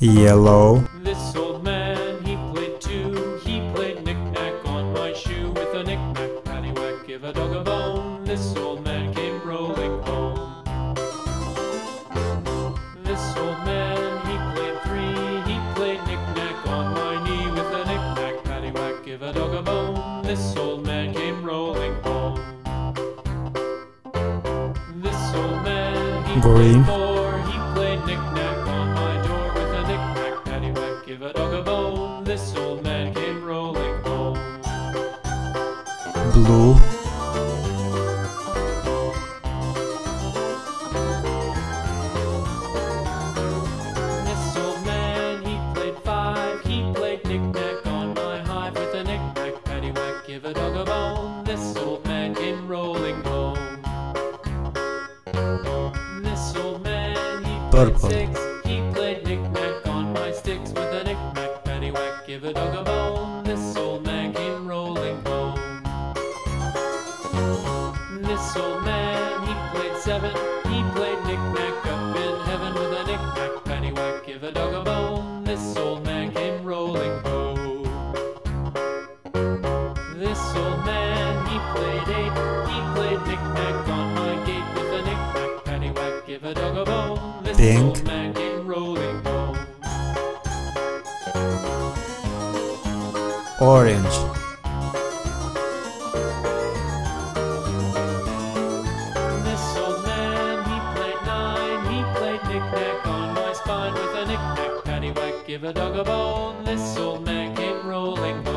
Yellow. This old man, he played too. He played knick-knack on my shoe. With a knick-knack, paddywhack, give a dog a bone. This old man came rolling home. This old man, he played three. He played knick-knack on my knee. With a knick-knack, paddywhack, give a dog a bone. This old man came rolling home. This old man, he Green. played four. He played knick-knack on my door. With a knick-knack, paddywhack, give a dog a bone. This old man came rolling home. Blue. This old man, he played five. He played knick-knack on my hive. With a knick-knack, paddywhack, give a dog a bone. This old man came rolling home. This old man, he played Purple. six. He played knick-knack on my sticks. With a knick-knack, paddywhack, give a dog a bone. This old man came rolling home. This old man, he played seven. He played knick-knack up in heaven. With a knick-knack, paddywhack, give a dog a bone. This old man came rolling home. This old man, he played eight. He played knick-knack on my gate. With a knick-knack, paddywhack, give a dog a bone. This Pink. old man came rolling home. Orange. This old man, he played nine. He played knick-knack on my spine. With a knick-knack, paddywhack, give a dog a bone. This old man came rolling home.